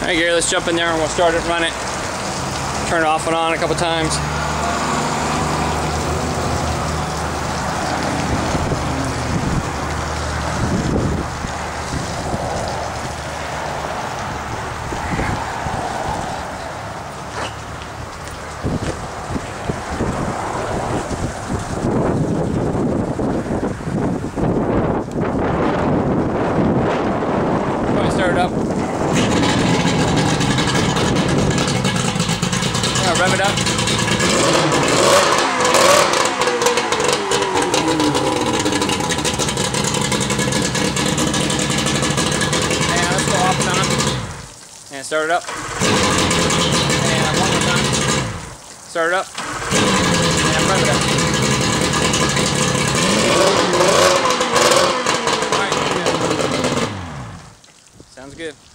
Alright Gary, let's jump in there and we'll start it and run it. Turn it off and on a couple times. Start it up. Rev it up. And let's go off and on. And start it up. And one more time. Start it up. And rev it up. Alright, good. Sounds good.